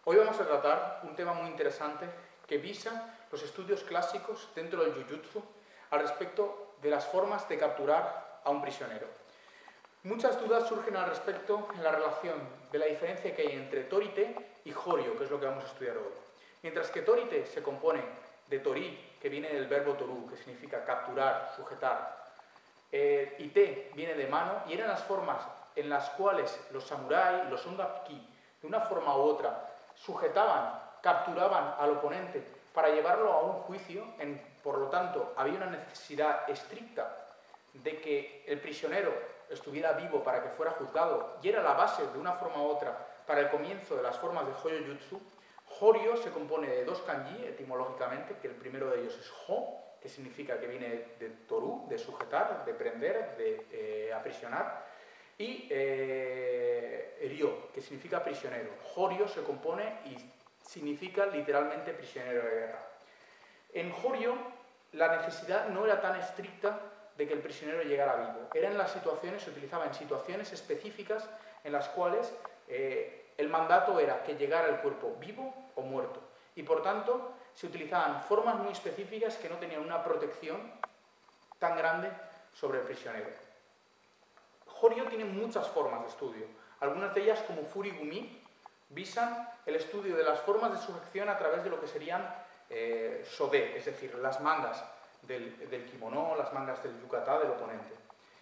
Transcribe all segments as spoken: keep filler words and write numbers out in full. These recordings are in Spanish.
Hoy vamos a tratar un tema muy interesante que visa los estudios clásicos dentro del Jujutsu al respecto de las formas de capturar a un prisionero. Muchas dudas surgen al respecto en la relación de la diferencia que hay entre Torite y Horyo, que es lo que vamos a estudiar hoy. Mientras que Torite se compone de Tori, que viene del verbo toru, que significa capturar, sujetar, eh, y Te viene de mano, y eran las formas en las cuales los samuráis, los Ongaki, de una forma u otra, sujetaban, capturaban al oponente para llevarlo a un juicio. En, por lo tanto, había una necesidad estricta de que el prisionero estuviera vivo para que fuera juzgado, y era la base de una forma u otra para el comienzo de las formas de Hoyo Jutsu. Horyo se compone de dos kanji etimológicamente, que el primero de ellos es Ho, que significa que viene de toru, de sujetar, de prender, de eh, aprisionar, y eh, Ryo, que significa prisionero. Horyo se compone y significa literalmente prisionero de guerra. En Horyo la necesidad no era tan estricta de que el prisionero llegara vivo. Era en las situaciones, se utilizaba en situaciones específicas en las cuales eh, el mandato era que llegara el cuerpo vivo o muerto. Y por tanto se utilizaban formas muy específicas que no tenían una protección tan grande sobre el prisionero. Horyo tiene muchas formas de estudio. Algunas de ellas, como Furigumi, visan el estudio de las formas de sujeción a través de lo que serían eh, sode, es decir, las mangas del, del kimono, las mangas del yukata del oponente.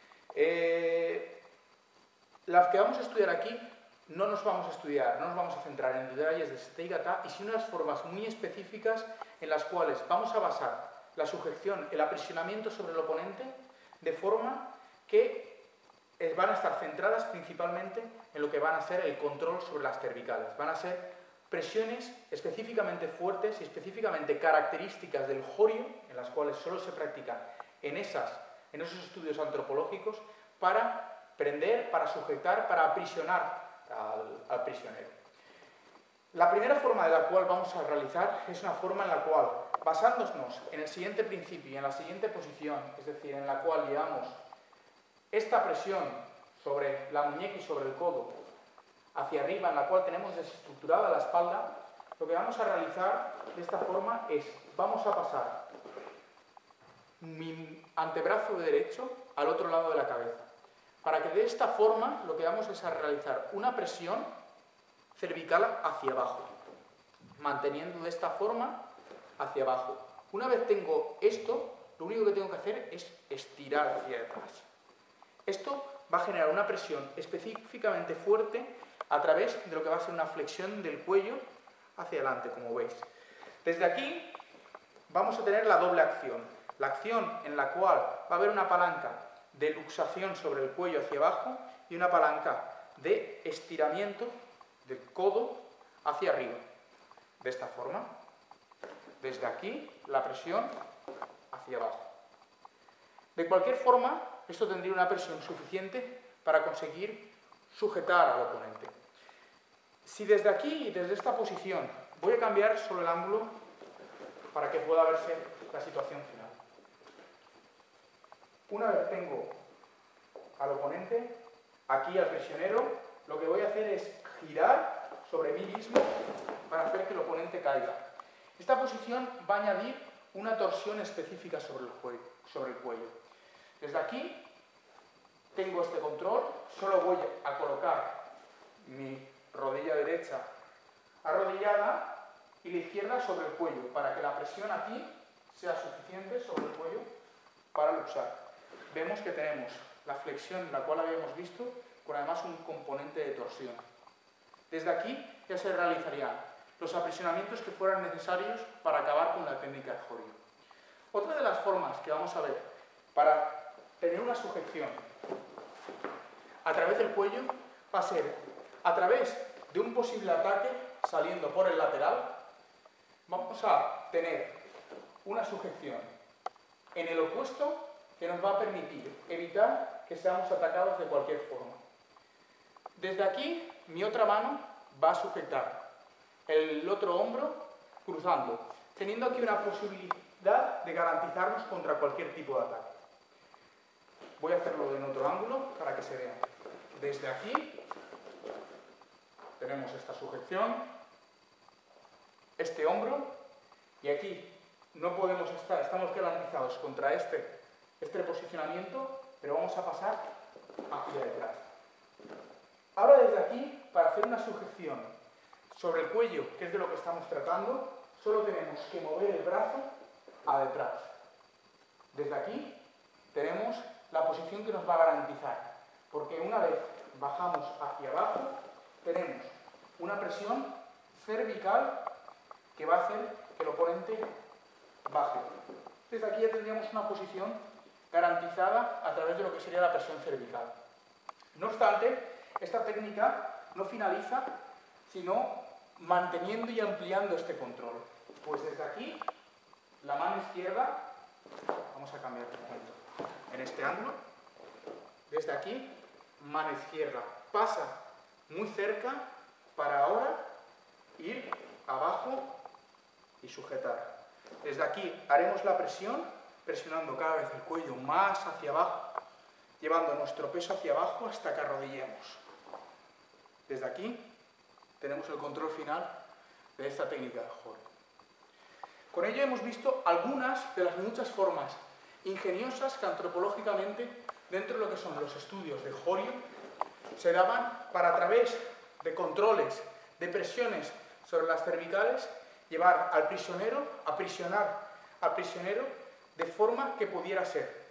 Eh, las que vamos a estudiar aquí no nos vamos a estudiar, no nos vamos a centrar en detalles de Seteigata, y sino unas formas muy específicas en las cuales vamos a basar la sujeción, el aprisionamiento sobre el oponente, de forma que van a estar centradas principalmente en lo que van a ser el control sobre las cervicales. Van a ser presiones específicamente fuertes y específicamente características del Horyo, en las cuales solo se practican en, esas, en esos estudios antropológicos, para prender, para sujetar, para aprisionar al, al prisionero. La primera forma de la cual vamos a realizar es una forma en la cual, basándonos en el siguiente principio y en la siguiente posición, es decir, en la cual llevamos esta presión sobre la muñeca y sobre el codo hacia arriba, en la cual tenemos desestructurada la espalda, lo que vamos a realizar de esta forma es, vamos a pasar mi antebrazo derecho al otro lado de la cabeza, para que de esta forma lo que vamos es a realizar una presión cervical hacia abajo, manteniendo de esta forma hacia abajo. Una vez tengo esto, lo único que tengo que hacer es estirar hacia atrás. Esto va a generar una presión específicamente fuerte a través de lo que va a ser una flexión del cuello hacia adelante, como veis. Desde aquí vamos a tener la doble acción. La acción en la cual va a haber una palanca de luxación sobre el cuello hacia abajo y una palanca de estiramiento del codo hacia arriba. De esta forma. Desde aquí, la presión hacia abajo. De cualquier forma, esto tendría una presión suficiente para conseguir sujetar al oponente. Si desde aquí y desde esta posición voy a cambiar solo el ángulo para que pueda verse la situación final. Una vez tengo al oponente, aquí al prisionero, lo que voy a hacer es girar sobre mí mismo para hacer que el oponente caiga. Esta posición va a añadir una torsión específica sobre el cuello. Sobre el cuello. Desde aquí tengo este control, solo voy a colocar mi rodilla derecha arrodillada y la izquierda sobre el cuello, para que la presión aquí sea suficiente sobre el cuello para luxar. Vemos que tenemos la flexión, la cual habíamos visto, con además un componente de torsión. Desde aquí ya se realizarían los aprisionamientos que fueran necesarios para acabar con la técnica de Horyo. Otra de las formas que vamos a ver para tener una sujeción a través del cuello va a ser a través de un posible ataque saliendo por el lateral. Vamos a tener una sujeción en el opuesto que nos va a permitir evitar que seamos atacados de cualquier forma. Desde aquí, mi otra mano va a sujetar el otro hombro cruzando, teniendo aquí una posibilidad de garantizarnos contra cualquier tipo de ataque. Voy a hacerlo en otro ángulo para que se vea. Desde aquí tenemos esta sujeción este hombro, y aquí no podemos estar, estamos garantizados contra este, este posicionamiento, pero vamos a pasar hacia detrás. Ahora desde aquí, para hacer una sujeción sobre el cuello, que es de lo que estamos tratando, solo tenemos que mover el brazo a detrás. Desde aquí tenemos la posición que nos va a garantizar, porque una vez bajamos hacia abajo, tenemos una presión cervical que va a hacer que el oponente baje. Desde aquí ya tendríamos una posición garantizada a través de lo que sería la presión cervical. No obstante, esta técnica no finaliza, sino manteniendo y ampliando este control. Pues desde aquí, la mano izquierda, vamos a cambiar de momento, en este ángulo, desde aquí, mano izquierda pasa muy cerca para ahora ir abajo y sujetar. Desde aquí haremos la presión, presionando cada vez el cuello más hacia abajo, llevando nuestro peso hacia abajo hasta que arrodillemos. Desde aquí tenemos el control final de esta técnica de Horio. Con ello hemos visto algunas de las muchas formas ingeniosas que antropológicamente, dentro de lo que son los estudios de Horio, se daban para, a través de controles, de presiones sobre las cervicales, llevar al prisionero, aprisionar al prisionero de forma que pudiera ser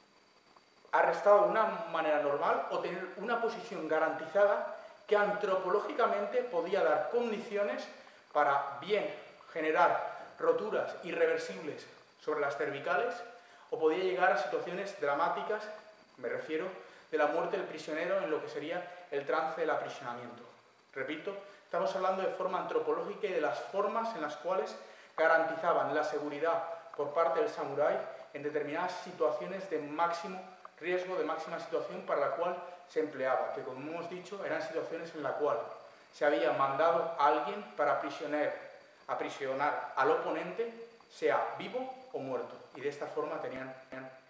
arrestado de una manera normal o tener una posición garantizada que antropológicamente podía dar condiciones para bien generar roturas irreversibles sobre las cervicales o podía llegar a situaciones dramáticas, me refiero, de la muerte del prisionero en lo que sería el trance del aprisionamiento. Repito, estamos hablando de forma antropológica y de las formas en las cuales garantizaban la seguridad por parte del samurái en determinadas situaciones de máximo riesgo, de máxima situación para la cual se empleaba, que como hemos dicho eran situaciones en las cuales se había mandado a alguien para aprisionar, aprisionar al oponente, sea vivo o muerto, y de esta forma tenían, tenían